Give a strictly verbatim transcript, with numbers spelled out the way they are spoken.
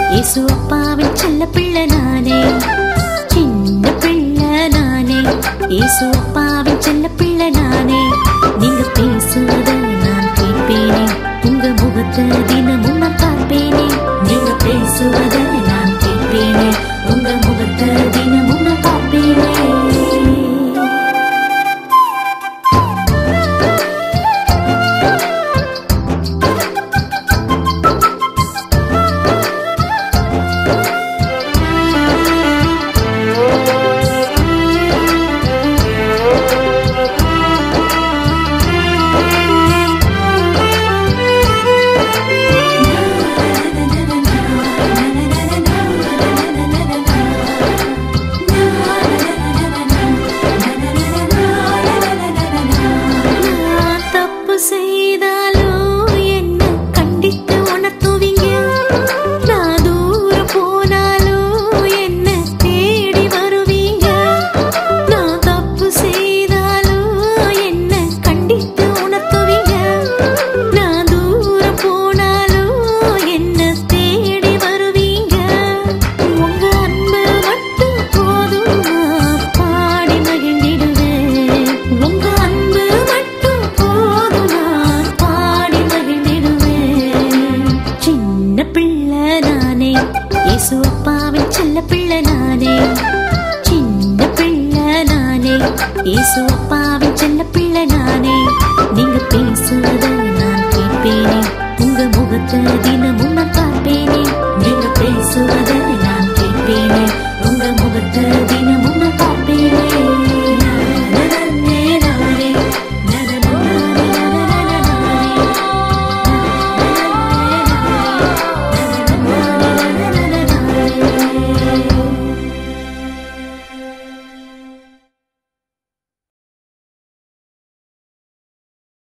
இயேசு அப்பாவின் செல்ல பிள்ளை நானே, சின்ன பிள்ளை நானே, இயேசு அப்பாவின் செல்ல பிள்ளை நானே. நீங்க பேசுவத நான் கேட்பேனே, உங்க முகத்தை தினமும் நான் பார்ப்பேனே. நீங்க பேசுவத நான் கேட்பேனே, உங்க முகத்தை தினமும் நான் பார்ப்பேனே. இயேசு அப்பாவின்